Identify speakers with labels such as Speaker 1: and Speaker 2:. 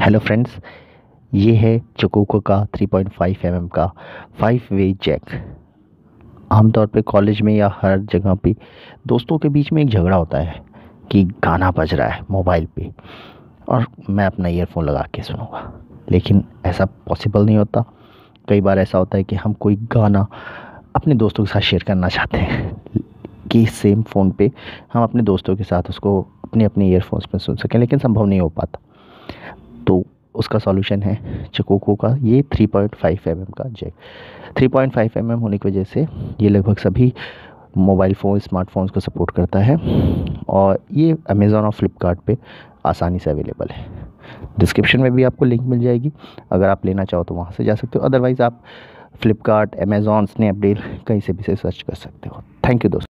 Speaker 1: Hello friends, ये है चकोको का 3.5 mm का 5 वे जैक। आमतौर पे कॉलेज में या हर जगह पे दोस्तों के बीच में एक झगड़ा होता है कि गाना बज रहा है मोबाइल पे और मैं अपना ईयरफोन लगा के सुनूंगा, लेकिन ऐसा पॉसिबल नहीं होता। कई बार ऐसा होता है कि हम कोई गाना अपने दोस्तों के साथ शेयर करना चाहते हैं कि सेम फ़ोन पे हम अपने दोस्तों के साथ उसको अपने अपने ईयरफोन्स में सुन सकें, लेकिन संभव नहीं हो पाता। तो उसका सॉल्यूशन है चकोको का ये 3.5 mm का जैक। 3.5 mm होने की वजह से ये लगभग सभी मोबाइल फ़ोन स्मार्टफोन्स को सपोर्ट करता है और ये अमेज़ॉन और फ्लिपकार्ट पे आसानी से अवेलेबल है। डिस्क्रिप्शन में भी आपको लिंक मिल जाएगी, अगर आप लेना चाहो तो वहाँ से जा सकते हो। अदरवाइज़ आप फ्लिपकार्ट, अमेज़ॉन, स्नैपडील कहीं से भी से सर्च कर सकते हो। थैंक यू दोस्तों।